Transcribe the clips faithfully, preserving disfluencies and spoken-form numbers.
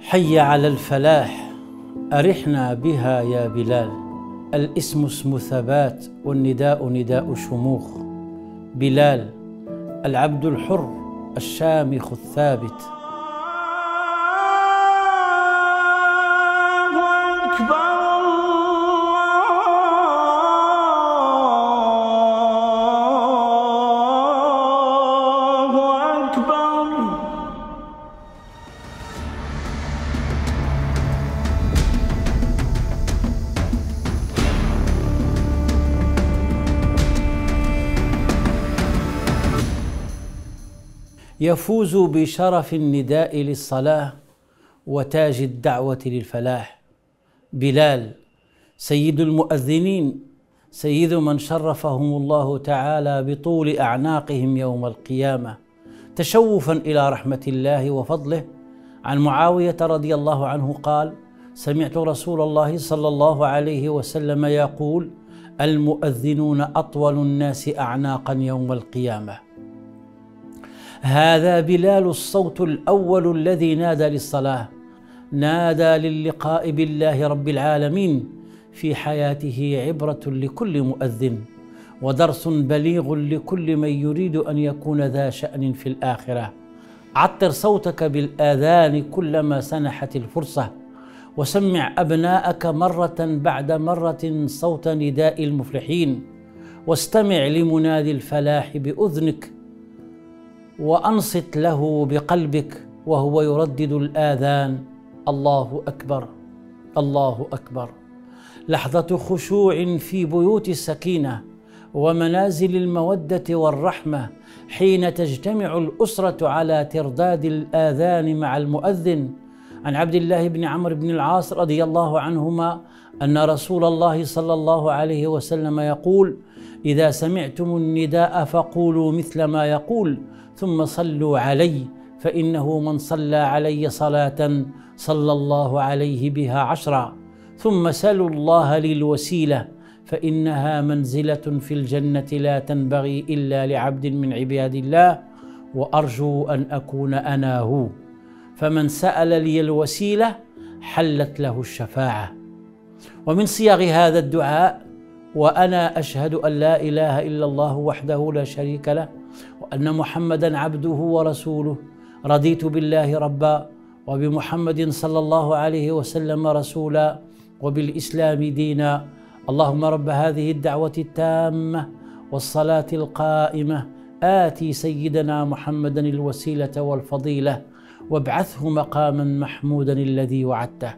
حي على الفلاح أرحنا بها يا بلال. الاسم اسم ثبات والنداء نداء شموخ. بلال العبد الحر الشامخ الثابت. يفوز بشرف النداء للصلاة وتاج الدعوة للفلاح. بلال سيد المؤذنين، سيد من شرفهم الله تعالى بطول أعناقهم يوم القيامة، تشوفا إلى رحمة الله وفضله. عن معاوية رضي الله عنه قال: سمعت رسول الله صلى الله عليه وسلم يقول: المؤذنون أطول الناس أعناقا يوم القيامة. هذا بلال الصوت الأول الذي نادى للصلاة، نادى للقاء بالله رب العالمين. في حياته عبرة لكل مؤذن ودرس بليغ لكل من يريد أن يكون ذا شأن في الآخرة. عطر صوتك بالآذان كلما سنحت الفرصة، وسمع أبناءك مرة بعد مرة صوت نداء المفلحين، واستمع لمنادي الفلاح بأذنك، وأنصت له بقلبك وهو يردد الآذان: الله أكبر، الله أكبر. لحظة خشوع في بيوت السكينة ومنازل المودة والرحمة، حين تجتمع الأسرة على ترداد الآذان مع المؤذن. عن عبد الله بن عمرو بن العاص رضي الله عنهما أن رسول الله صلى الله عليه وسلم يقول: إذا سمعتم النداء فقولوا مثل ما يقول، ثم صلوا علي، فإنه من صلى علي صلاة صلى الله عليه بها عشرا، ثم سلوا الله للوسيلة، فإنها منزلة في الجنة لا تنبغي إلا لعبد من عباد الله، وأرجو أن أكون أنا هو. فمن سأل لي الوسيلة حلت له الشفاعة. ومن صيغ هذا الدعاء: وأنا أشهد أن لا إله إلا الله وحده لا شريك له، وأن محمدا عبده ورسوله، رضيت بالله ربا، وبمحمد صلى الله عليه وسلم رسولا، وبالإسلام دينا. اللهم رب هذه الدعوة التامة والصلاة القائمة، آتي سيدنا محمدا الوسيلة والفضيلة، وابعثه مقاما محمودا الذي وعدته.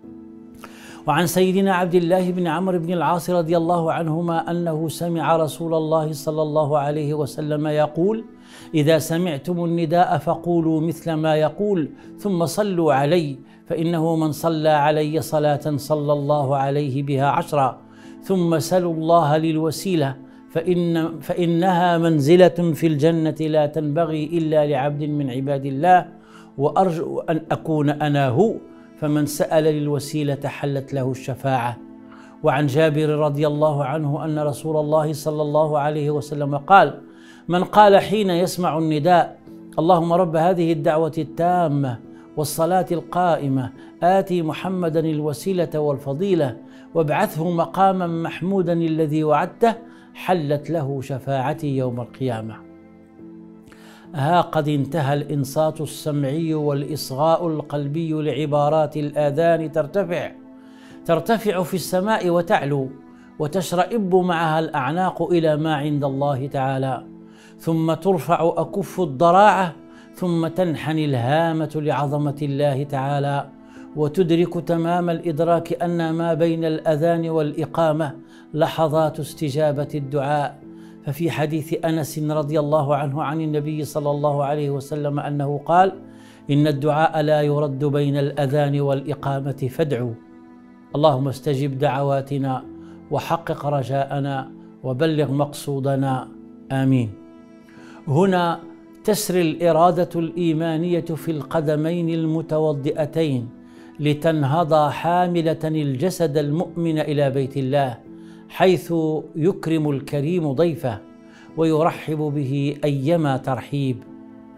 وعن سيدنا عبد الله بن عمرو بن العاص رضي الله عنهما أنه سمع رسول الله صلى الله عليه وسلم يقول: إذا سمعتم النداء فقولوا مثل ما يقول، ثم صلوا علي، فإنه من صلى علي صلاة صلى الله عليه بها عشرا، ثم سلوا الله للوسيلة، فإن فإنها منزلة في الجنة لا تنبغي إلا لعبد من عباد الله، وأرجو أن أكون أنا هو. فمن سأل للوسيلة حلت له الشفاعة. وعن جابر رضي الله عنه أن رسول الله صلى الله عليه وسلم قال: من قال حين يسمع النداء: اللهم رب هذه الدعوة التامة والصلاة القائمة، آتي محمدا الوسيلة والفضيلة، وابعثه مقاما محمودا الذي وعدته، حلت له شفاعتي يوم القيامة. ها قد انتهى الإنصات السمعي والإصغاء القلبي لعبارات الآذان، ترتفع ترتفع في السماء وتعلو، وتشرئب معها الأعناق إلى ما عند الله تعالى، ثم ترفع أكف الضراعة، ثم تنحني الهامة لعظمة الله تعالى، وتدرك تمام الإدراك أن ما بين الأذان والإقامة لحظات استجابة الدعاء. ففي حديث أنس رضي الله عنه عن النبي صلى الله عليه وسلم أنه قال: إن الدعاء لا يرد بين الأذان والإقامة، فادعوا. اللهم استجب دعواتنا وحقق رجاءنا وبلغ مقصودنا، آمين. هنا تسري الإرادة الإيمانية في القدمين المتوضئتين لتنهض حاملة الجسد المؤمن إلى بيت الله، حيث يكرم الكريم ضيفه ويرحب به أيما ترحيب.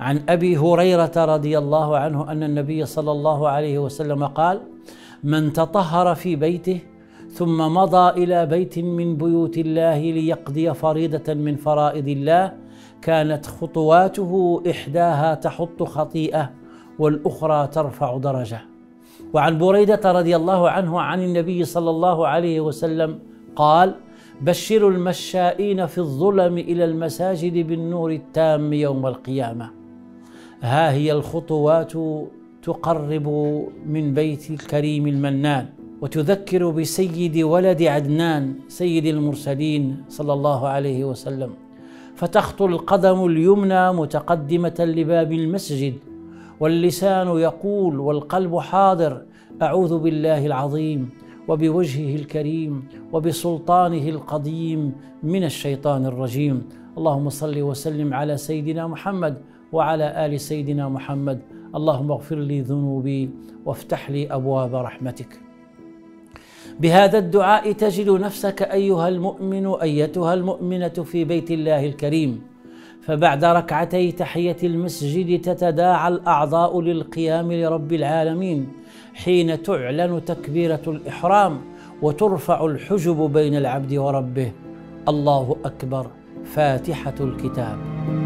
عن أبي هريرة رضي الله عنه أن النبي صلى الله عليه وسلم قال: من تطهر في بيته ثم مضى إلى بيت من بيوت الله ليقضي فريضة من فرائض الله كانت خطواته إحداها تحط خطيئة والأخرى ترفع درجة. وعن بريدة رضي الله عنه عن النبي صلى الله عليه وسلم قال: بشروا المشائين في الظلم إلى المساجد بالنور التام يوم القيامة. ها هي الخطوات تقرب من بيت الكريم المنان، وتذكر بسيد ولد عدنان سيد المرسلين صلى الله عليه وسلم، فتخطو القدم اليمنى متقدمة لباب المسجد، واللسان يقول والقلب حاضر: أعوذ بالله العظيم وبوجهه الكريم وبسلطانه القديم من الشيطان الرجيم. اللهم صل وسلم على سيدنا محمد وعلى آل سيدنا محمد. اللهم اغفر لي ذنوبي وافتح لي أبواب رحمتك. بهذا الدعاء تجد نفسك أيها المؤمن أيتها المؤمنة في بيت الله الكريم، فبعد ركعتي تحية المسجد تتداعى الأعضاء للقيام لرب العالمين حين تعلن تكبيرة الإحرام وترفع الحجب بين العبد وربه. الله أكبر. فاتحة الكتاب.